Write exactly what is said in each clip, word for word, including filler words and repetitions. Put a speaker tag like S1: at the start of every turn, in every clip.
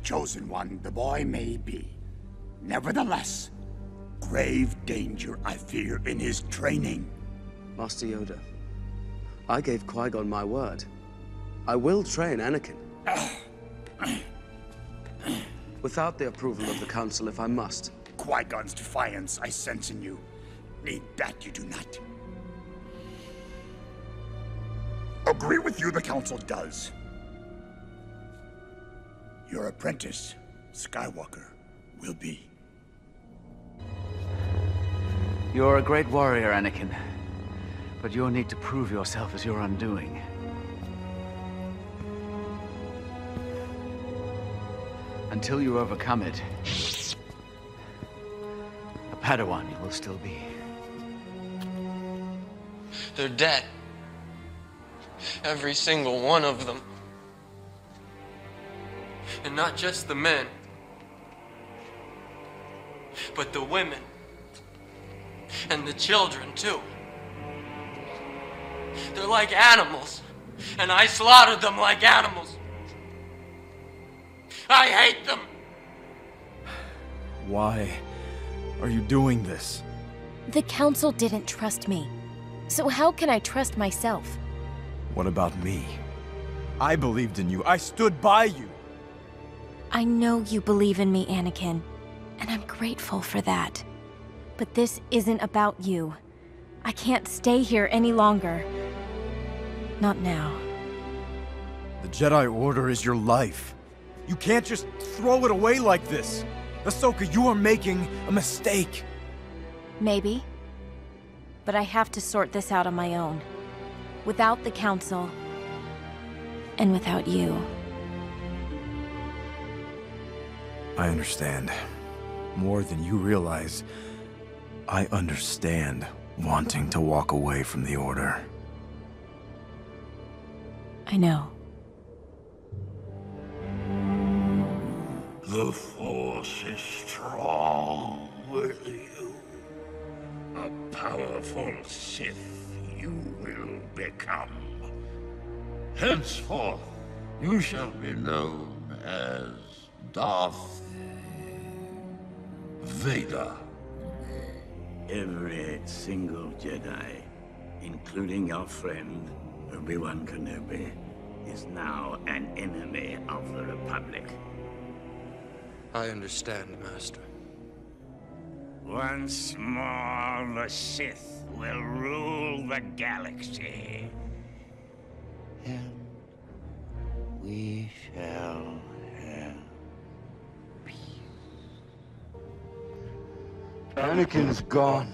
S1: chosen one the boy may be. Nevertheless, grave danger I fear in his training.
S2: Master Yoda, I gave Qui-Gon my word. I will train Anakin. Without the approval of the Council, if I must.
S1: Qui-Gon's defiance I sense in you. Need that you do not. Agree with you the Council does. Your apprentice, Skywalker, will be.
S3: You're a great warrior, Anakin. But you'll need to prove yourself as your undoing. Until you overcome it, a Padawan you will still be.
S4: They're dead. Every single one of them. And not just the men, but the women. And the children, too. They're like animals, and I slaughtered them like animals. I hate them!
S5: Why are you doing this?
S6: The Council didn't trust me, so how can I trust myself?
S5: What about me? I believed in you. I stood by you.
S6: I know you believe in me, Anakin, and I'm grateful for that. But this isn't about you. I can't stay here any longer. Not now.
S5: The Jedi Order is your life. You can't just throw it away like this. Ahsoka, you are making a mistake.
S6: Maybe. But I have to sort this out on my own. Without the Council. And without you.
S5: I understand. More than you realize. I understand wanting to walk away from the Order.
S6: I know.
S1: The Force is strong with you. A powerful Sith you will become. Henceforth, you shall be known as Darth Vader.
S7: Every single Jedi, including your friend, Obi-Wan Kenobi, is now an enemy of the Republic.
S4: I understand, Master.
S1: Once more, the Sith will rule the galaxy. And we shall have peace.
S8: Anakin's gone.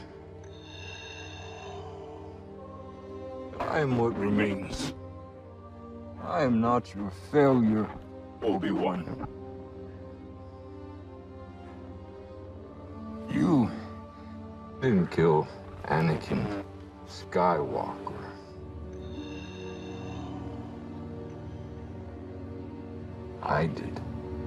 S8: I am what remains. I am not your failure, Obi-Wan. You didn't kill Anakin Skywalker. I did.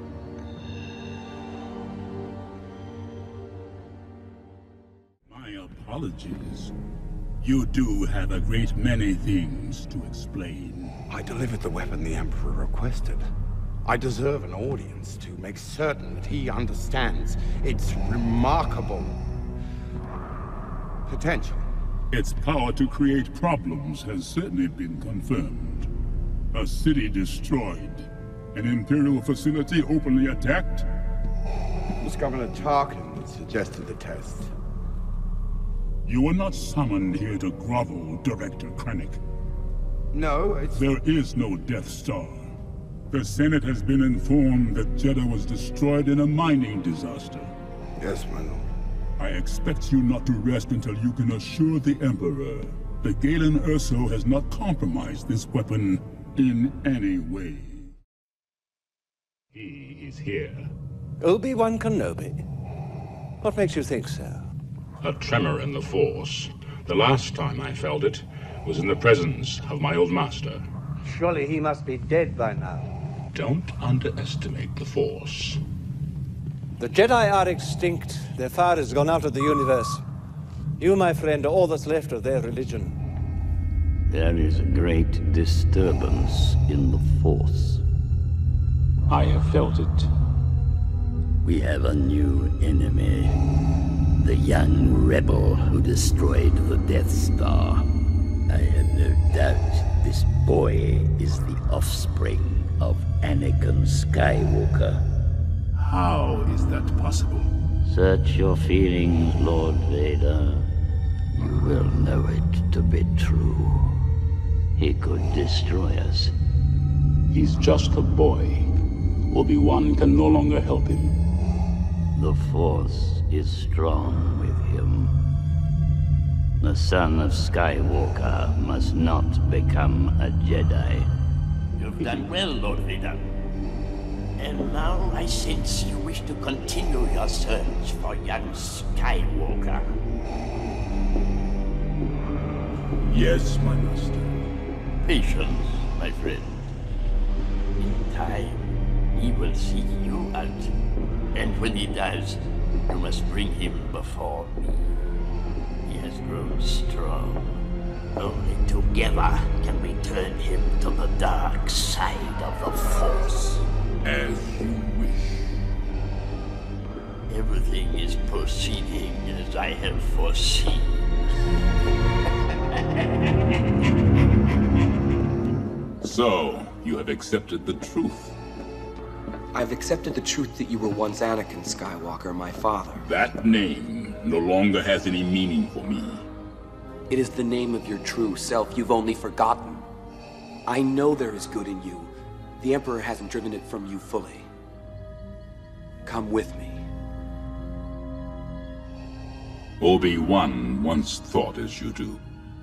S9: My apologies. You do have a great many things to explain.
S10: I delivered the weapon the Emperor requested. I deserve an audience to make certain that he understands its remarkable potential.
S9: Its power to create problems has certainly been confirmed. A city destroyed. An Imperial facility openly attacked.
S10: It was Governor Tarkin that suggested the test.
S9: You were not summoned here to grovel, Director Krennic.
S10: No, it's...
S9: There is no Death Star. The Senate has been informed that Jeddah was destroyed in a mining disaster.
S10: Yes, my lord.
S9: I expect you not to rest until you can assure the Emperor that Galen Erso has not compromised this weapon in any way. He is here.
S11: Obi-Wan Kenobi? What makes you think so?
S12: A tremor in the Force. The last time I felt it was in the presence of my old master.
S11: Surely he must be dead by now.
S12: Don't underestimate the Force.
S11: The Jedi are extinct. Their fire has gone out of the universe. You, my friend, are all that's left of their religion.
S7: There is a great disturbance in the Force.
S12: I have felt it
S7: We have a new enemy. The young rebel who destroyed the Death Star. I have no doubt this boy is the offspring of Anakin Skywalker.
S12: How is that possible?
S7: Search your feelings, Lord Vader. You will know it to be true. He could destroy us.
S12: He's just a boy. Obi-Wan can no longer help him.
S7: The Force is strong with him. The son of Skywalker must not become a Jedi.
S13: You've done well, Lord Vader. And now I sense you wish to continue your search for young Skywalker.
S12: Yes, my master.
S13: Patience, my friend. In time, he will seek you out. And when he does, you must bring him before me. He has grown strong. Only together can we turn him to the dark side of the Force.
S12: As you wish.
S13: Everything is proceeding as I have foreseen.
S12: So, you have accepted the truth.
S14: I've accepted the truth that you were once Anakin Skywalker, my father.
S12: That name no longer has any meaning for me.
S14: It is the name of your true self you've only forgotten. I know there is good in you. The Emperor hasn't driven it from you fully. Come with me.
S12: Obi-Wan once thought as you do.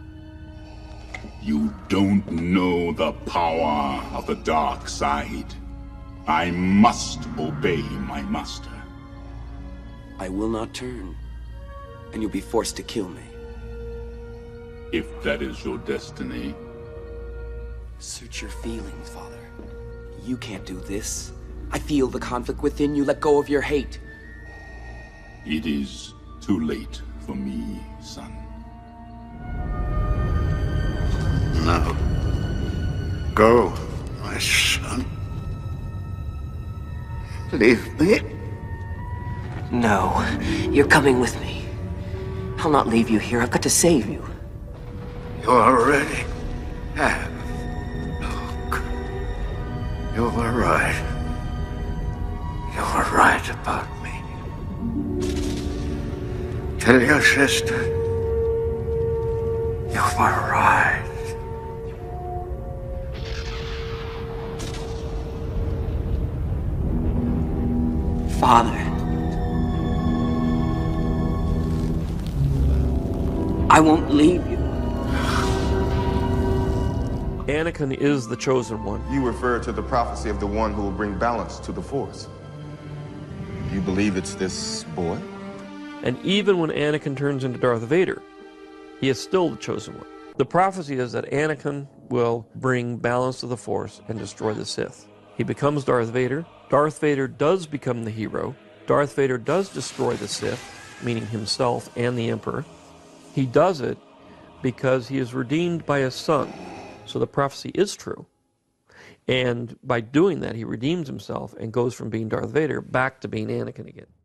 S12: You don't know the power of the dark side. I must obey my master.
S14: I will not turn, and you'll be forced to kill me.
S12: If that is your destiny.
S14: Search your feelings, Father. You can't do this. I feel the conflict within you. Let go of your hate.
S12: It is too late for me, son.
S10: No. Go, my son. Leave me.
S15: No, you're coming with me. I'll not leave you here. I've got to save you.
S10: You already have. Look. You were right. You were right about me. Tell your sister. You were right.
S15: Father. I won't leave you.
S16: Anakin is the chosen one.
S17: You refer to the prophecy of the one who will bring balance to the Force. You believe it's this boy?
S16: And even when Anakin turns into Darth Vader, he is still the chosen one. The prophecy is that Anakin will bring balance to the Force and destroy the Sith. He becomes Darth Vader. Darth Vader does become the hero. Darth Vader does destroy the Sith, meaning himself and the Emperor. He does it because he is redeemed by his son. So the prophecy is true. And by doing that, he redeems himself and goes from being Darth Vader back to being Anakin again.